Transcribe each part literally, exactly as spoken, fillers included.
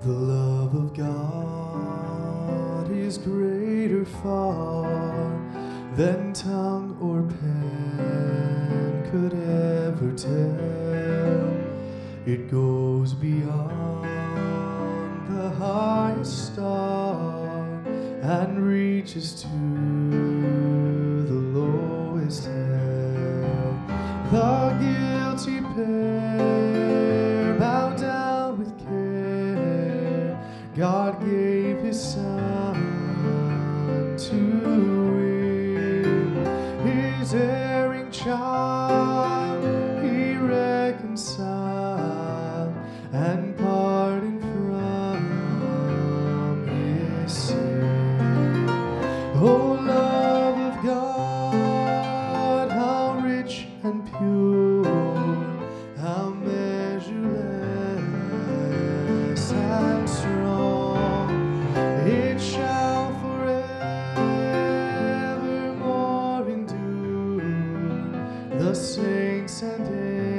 The love of God is greater far than tongue or pen could ever tell. It goes beyond the highest star and reaches to the lowest hell. The guilty pair bow down with care. God gave his Son to win his erring child. He reconciled and pardoned from his sin. Oh, love of God, how rich and pure, how measureless and strong, it shall forevermore endure, the saints and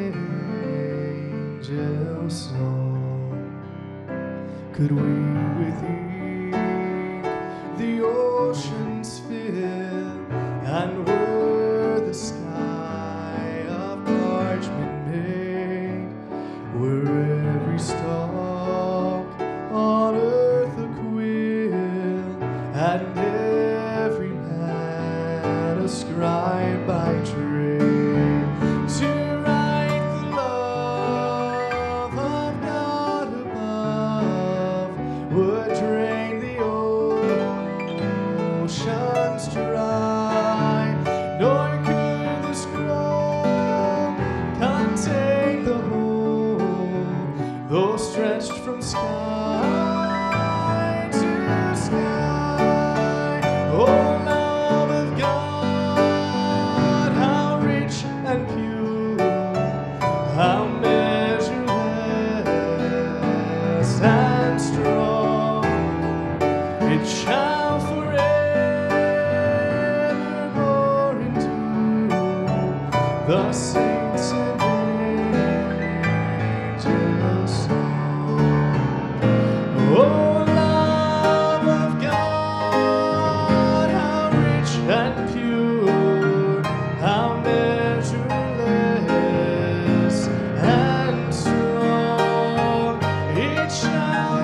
angels' song. Could we with ink the oceans fill, and were the sky of parchment made, were every stalk on earth a quill, and every man a scribe by trade, to write the love of God above would drain the oceans dry, nor could the scroll contain the whole, though stretched from sky to sky. Oh, love of God, how rich and pure, how measureless and strong, it shall forevermore endure, the saints and angels' song. Oh, love of God, how rich and pure, how measureless and strong, it shall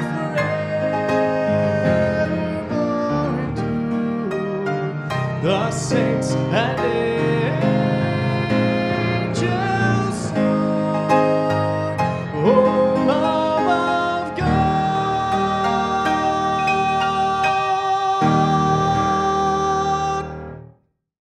forevermore endure, the saints and angels'